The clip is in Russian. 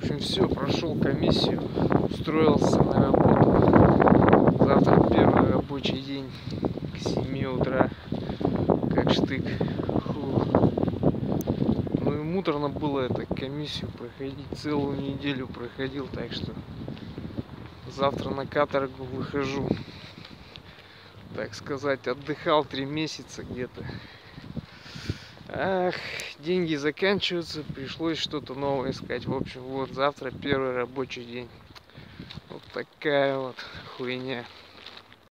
общем, все, прошел комиссию, устроился на работу. Завтра первый рабочий день к 7 утра, как штык. Фу. Ну и муторно было это комиссию проходить, целую неделю проходил, так что завтра на каторгу выхожу. Так сказать, отдыхал 3 месяца где-то. Ах, деньги заканчиваются, пришлось что-то новое искать. В общем, вот завтра первый рабочий день. Вот такая вот хуйня.